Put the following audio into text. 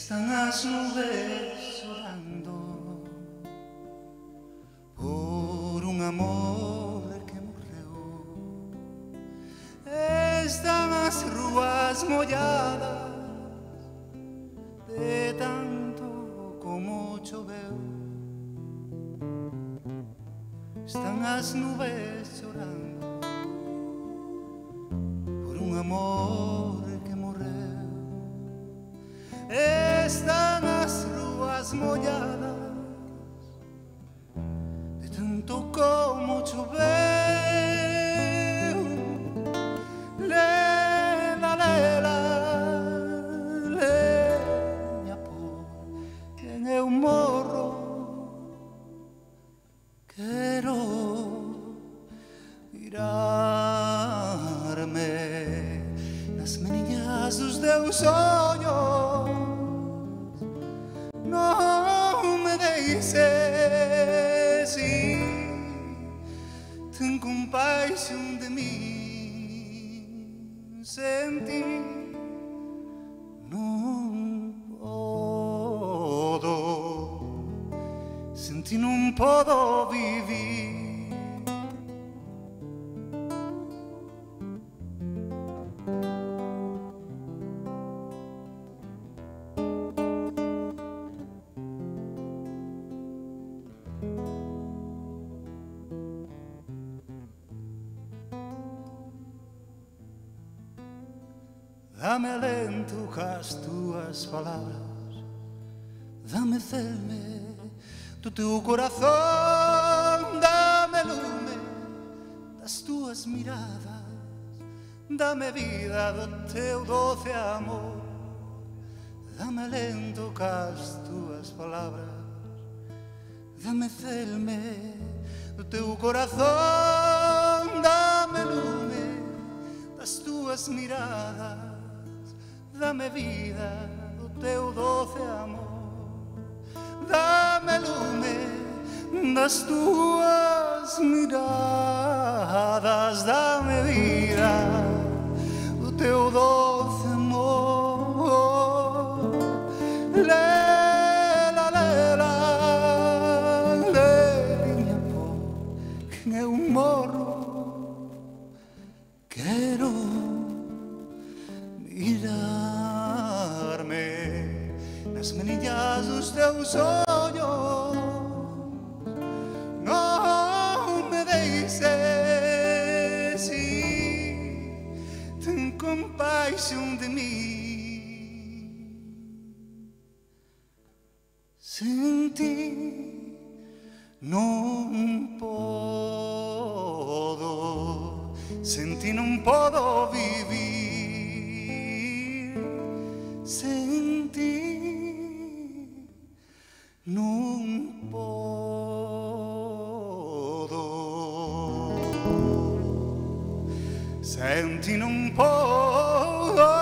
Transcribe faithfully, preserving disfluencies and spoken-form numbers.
Están as nubes chorando por un amor que morreu. Están as rúas molladas de tanto como choveu. Están as nubes chorando por un amor que morreu. Están as rúas molladas de tanto como choveu. Lela, lela, leña por quen eu morro. Quero mirarme nas meniñas dos teus ollos. Non me deixes ir, ten compaixón de min. Sen ti non podo, sen ti non podo vivir. Dame alento cas túas palabras, dame celme do teu corazón, dame lume das túas miradas, dame vida do teu doce amor. Dame alento cas túas palabras, dame celme do teu corazón, dame lume das túas miradas, dame vida do teu doce amor. Dame lume das túas miradas, dame vida do teu doce amor. Lela, lela, leña por quen eu morro. Quero mirarme nas meniñas dos teus ollos. Non me deixes ir, ten compaixón de min. Sen ti non podo, sen ti non podo vivir. Sen ti non podo, sen ti non podo.